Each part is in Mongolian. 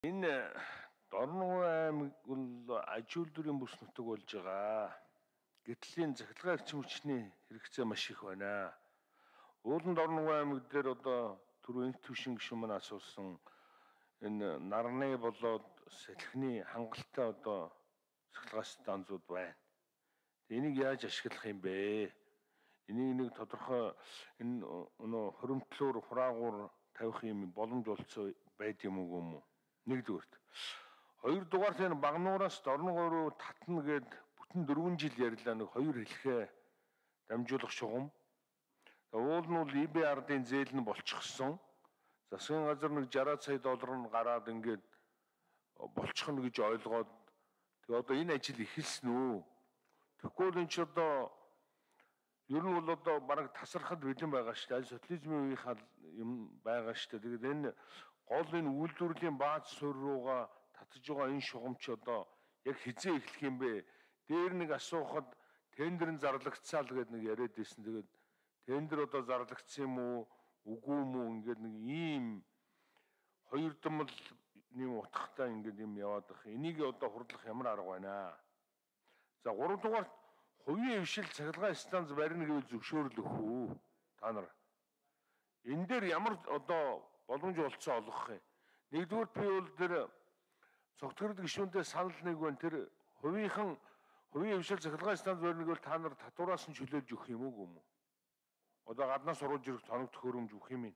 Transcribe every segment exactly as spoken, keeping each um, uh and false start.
Энэ Дорногов аймаг бол аж үйлдвэрийн бүс нутаг болж байгаа. Гэтэл энэ цахилгаан эрчим хүчний хэрэгцээ маш их байна. Ууланд Дорногов аймаг дээр одоо түрүү энх төвшин гишүүн маань асуусан энэ нарны болоод салхины хангалттай одоо цахилгаан станцууд байна. Энийг яаж ашиглах юм бэ? Энийг нэг тодорхой энэ өнөө хоримтлуур хураагуур тавих юм боломж олцоо байд юм уу юм уу? Нэгдүгээрт. Хоёрдугаар энэ Багнуураас Дорногов руу татна гэд бүтэн дөрвөн жил ярьлаа нэг хоёр хэлхээ дамжуулах шугам. Уул нь бол и бэ ардын зээл нь болчихсон. Засгийн газар нэг шараад сая доллар нь гараад ингээд болчихно гэж ойлгоод тэгээ одоо энэ ажил эхэлсэн үү? Тэгэхгүй л энэ ч одоо ер нь бол одоо бараг тасархад бэлэн байгаа шүү дээ. Социализмын үеийнхаа юм байгаа шүү дээ. Тэгээд энэ гол энэ үйлдвэрлэлийн бааз суурь руугаа татж байгаа энэ шугамч одоо яг хизээ эхлэх юм бэ? Дээр нэг асуухад тендер нь зарлагдсаа л гэдэг нэг яриад байсан. Тэгээд тендер одоо зарлагдсан юм уу? Үгүй юм уу? Ингээд нэг ийм хоёр дамл нэм утгатай ингээд юм яваад байх. Энийг одоо хурдлах ямар арга байна? За гуравдугаар хувийн хвшил цахилгаан станц барина гэвэл зөвшөөрлөх үү? Та нар энэ дээр ямар одоо боломж олцсон олгох юм. Нэгдүгээр би бол тэр цогтгорд гишүүнтэй санал нэг байна. Тэр хувийнхан хувийн хвшил цахилгаан станц барина гэвэл та нар татвараас нь чөлөөлж өгөх юм уу юм уу? Одоо гаднаас оруулж ирэх тоног төхөөрөмж өгөх юм.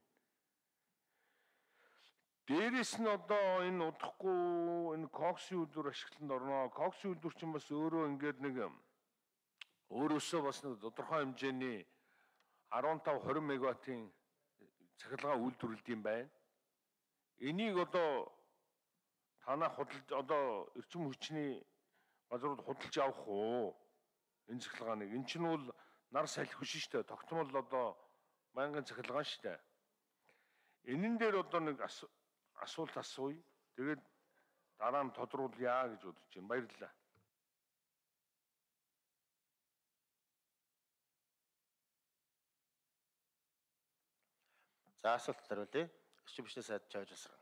Дээрээс нь одоо энэ удахгүй энэ коксын үйлдвэр ашиглалтанд орно. Коксын үйлдвэр чинь бас өөрөө ингээд нэг өөрөөсөө бас нэг тодорхой хэмжээний арван тав хорин мегаваттын цахилгаан үйлдвэрлэдэг юм байна. Энийг одоо танаа худалж одоо эрчим хүчний газрууд худалж авах уу? Энэ цахилгааныг. Эн чинь бол нар салхи биш шүү дээ. Тогтмол одоо байнгын цахилгаан шүү дээ. Энэн дээр одоо нэг асуулт асууя. Тэгээд дараа нь тодруулъя гэж бодож байна. Баярлалаа. За асуулт хариулъя. Эрчим хүчний сайд Жавж Асран.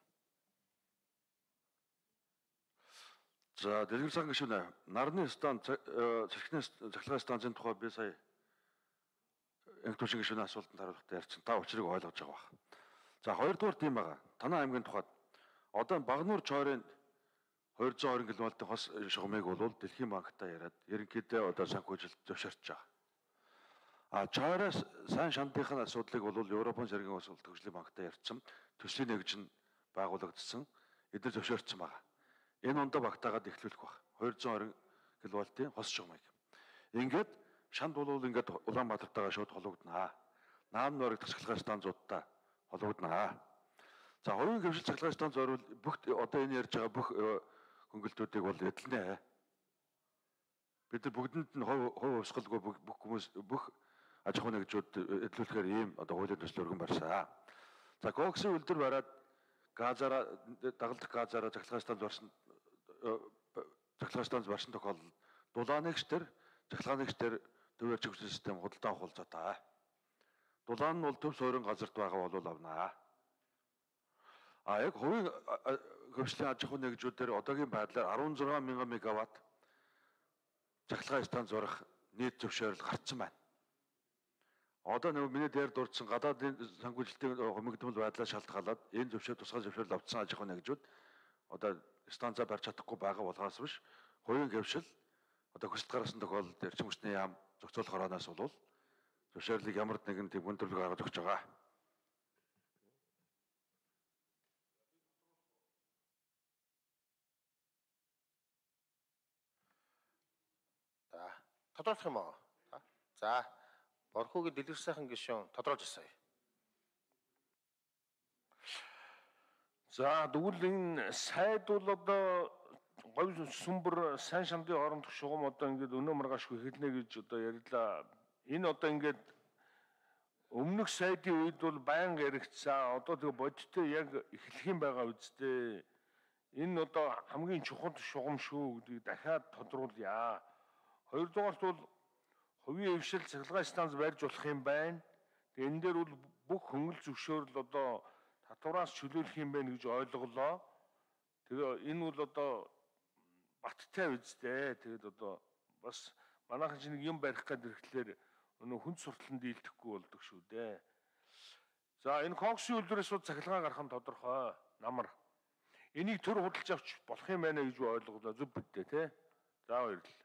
За дэлгэр цагаан гишүүнэ. Нарны станц цахилгааны цахилгаан станцын тухай би сая энх төвшин гишүүний асуултанд хариулахдаа ярьсан. Та учрыг ойлгож байгаа бах. За хоёрдугаар тийм байгаа. Танай аймгийн тухайд одоо Багнуур чойрын хоёр зуун орчим киловаттын хос шугамыг бол Дэлхийн банктай яриад ерөнхийдөө одоо санхүүжилт зөвшөөрч байгаа. А чойроос сайн шантын асуудлыг бол Европын цэргийн улс төгслийн банктай ярьсан. Төслийн нэгж нь байгуулагдсан. Эдгээр зөвшөөрсөн байгаа. Энэ ондоо багтаагаад эхлүүлэх баг. хоёр зуун орчим киловаттын хос шугамыг. Ингээд шанд бол ингээд Улаанбаатартайгаа шууд холбогдно. Наан нойрог цахилгаан станцуудтай холбогдно. За хувийн хвшил цахилгаан станц орвол бүх одоо энэ ярьж байгаа бүх хөнгөлтүүдийг бол эдэлнэ. Бид нар бүгдэнд нь хувь хувь усгалгүй бүх хүмүүс бүх аж ахуйн нэгжүүд эдлүүлэхээр ийм одоо хуулийн төсөл өргөн барьсан. За коксын үлдэр бариад газараа дагалдах газараа цахилгаан станц барсан цахилгаан станц барсан тохиолдолд дулаанэгч төр цахилгаанэгч төр төв эрчим хүчний систем худалдаа авах болцоотой. Дулаан нь бол төв суурин газарт байгаа бол авнаа. А яг хувийн хвшлийн аж ахуйн нэгжүүдээр одоогийн байдлаар арван зургаан мянган мегаватт цахилгаан станц барих нийт зөвшөөрөл гарцсан байна. Одоо нэг миний дээр дурдсан гадаадын санхүүжилтийн хумигдмал байдлаас шалтгаалаад энэ зөвшөөр тусгай зөвшөөрөл авсан аж ахуйн нэгжүүд одоо станцаа барьж чадахгүй байгаа болохоос биш хувийн хвшил одоо хүсэлт гаргасан тохиолдолд эрчим хүчний яам зохицуулах хороноос бол зөвшөөрлийг ямар нэгэн тийм хүндрэлг гаргаж өгч байгаа. За тодорхойлох юм аа. За Борхуугийн дэлгэр сайхан гишүүн тодорхойлж асууя. За тэгвэл энэ сайд бол одоо говь сүмбэр сайн шамдын хоорондох шугам одоо ингээд өнөө маргаашгүй хэлнэ гэж одоо ярьлаа. Энэ одоо ингээд өмнөх сайдын үед бол байнга яригдсан. Одоо тэгээ бодиттой яг эхлэх юм байгаа үсттэй. Энэ одоо хамгийн чухал шугам шүү гэдгийг дахиад тодруулъя. Хоёрдугаарт бол хувийн хвшил цахилгаан станц барьж болох юм байна. Тэгээ энэ дээр бол бүх хөнгөл зөвшөөрөл одоо татвараас чөлөөлөх юм байна гэж ойлголоо. Тэгээ энэ бол одоо баттай үстэй. Тэгээд одоо бас манайхан чинь нэг юм барих гэдэг ирэхлээр өнөө хүн сурталчилан дийлдэхгүй болдог шүү дээ. За энэ конкурсын үйлдвэрээс шууд цахилгаан гарах нь тодорхой. Намар. Энийг төр худалдаж авч болох юм байна гэж ойлголоо зөв бидтэй тий. За баярлалаа.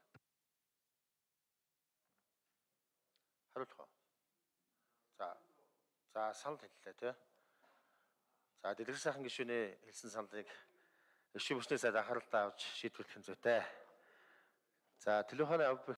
Хариулах уу? За. За санал хэллээ тий. За дэлгэр сайхан гишүүнээ хэлсэн саналыг Эрчим хүчний сайд анхааралтай авч шийдвэрлэх нь зүйтэй. За телефоны